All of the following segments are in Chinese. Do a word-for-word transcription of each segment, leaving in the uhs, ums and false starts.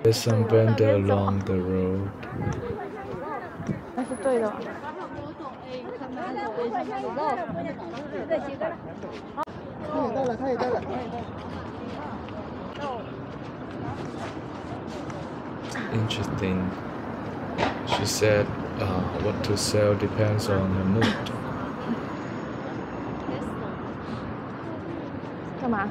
There's some vendor along the road. 那是对的吧？ Interesting. She said, uh, "What to sell depends on her mood." 干嘛？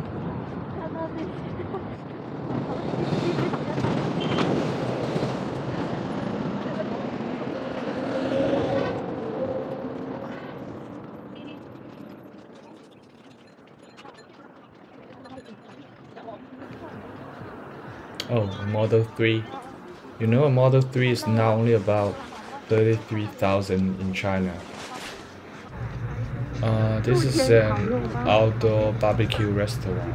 Oh, a Model three. You know, a Model three is now only about thirty-three thousand in China. Uh, this is an outdoor barbecue restaurant.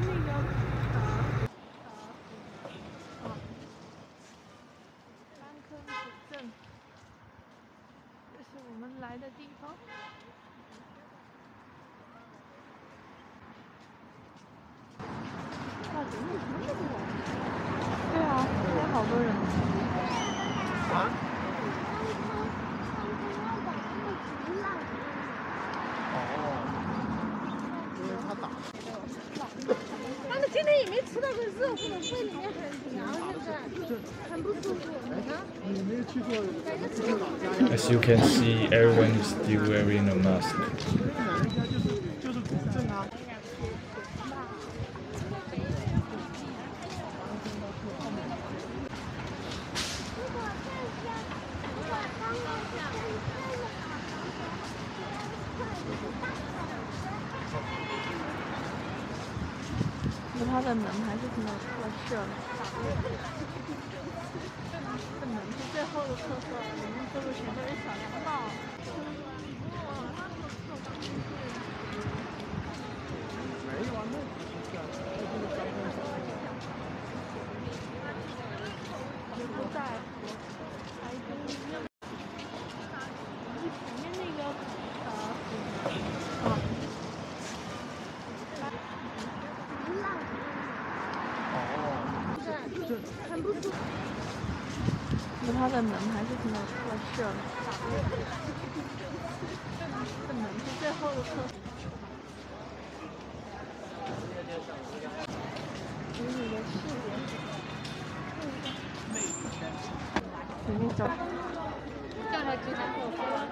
对啊，今天好多人。啊？ 因为他打。 他们今天也没吃到个热乎的，胃里面很凉，现在很不舒服。 你没有去过？ As you can see, everyone is still wearing a mask. 就是古镇啊。 它的门还是挺有特色的。这门是最后的特色，里面走路全都是小粮道。 没有啊，那不是这样，那就是张公手。 不在乎，还跟前面那个呃啊。 很不舒服。 它的门还是挺有特色的。这门是最后的特色。给你的视觉。里面走。 叫他经常做饭。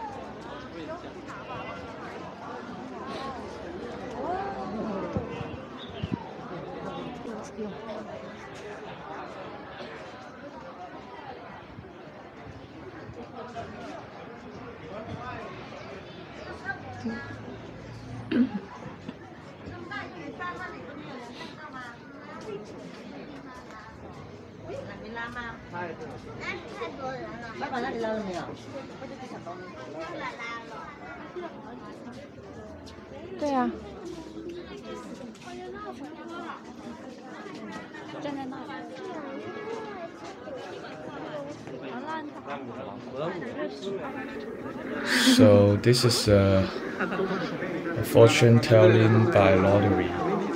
没拉吗？哎，太多人了。老板那里拉了没有？我就不想帮你。拉了拉了。 对呀、啊。 站在那里。 So this is a, a fortune telling by lottery.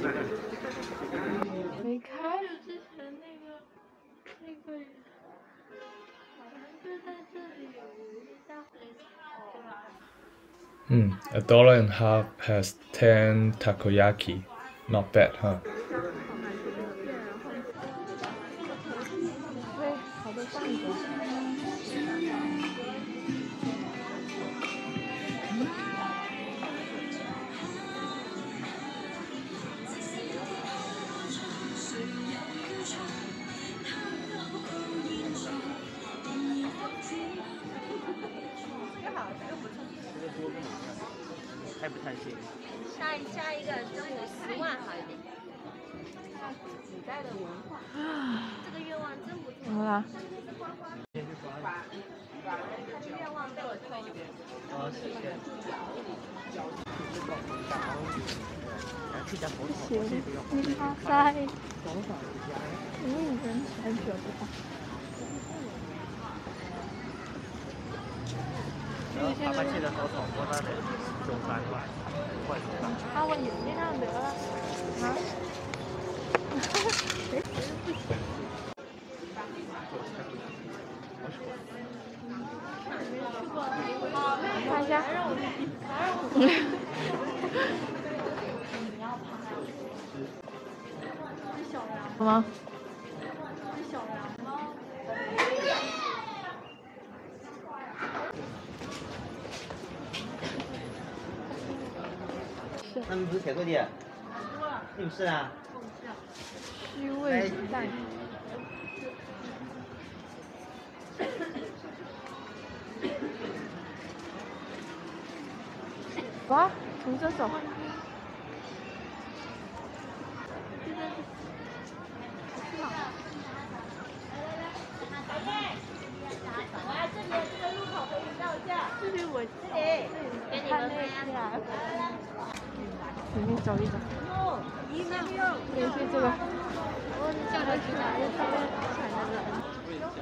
没开之前那个那个好像就在这里有一家。 Hmm, a dollar and a half has ten takoyaki. Not bad, huh? 对，好多上桌。 太不贪心。 下一下一个中午十万好一点。古代的文化，这个愿望真不错。 怎么了？ 愿望被我偷了。 哦，谢谢。 谢谢，你好嗨。我一人才觉得吧。 阿伯記得我堂哥得嚟做曬埋，喂， 啊，我眼睛上得了啊！ 吗？ 他们不是铁柜的，你不是啊？ 虚位蛋。哇，从这走。这里我这里，给你们看。里面走一走。也是这个。我叫他去哪里？上面踩着人。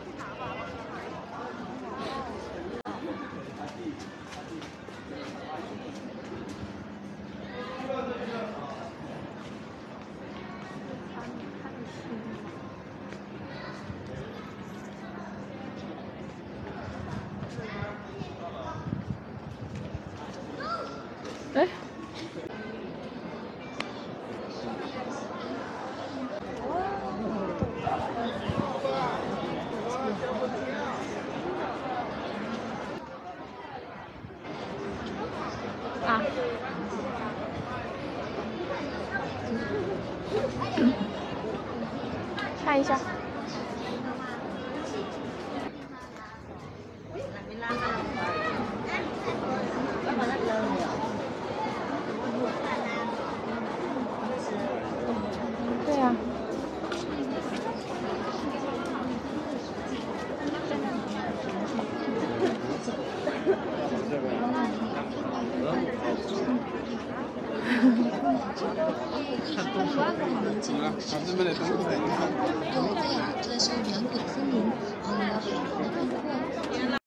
哎。啊。看一下。对呀。 咱们的东西。有这样，这是远古森林，嗯，海洋的开阔。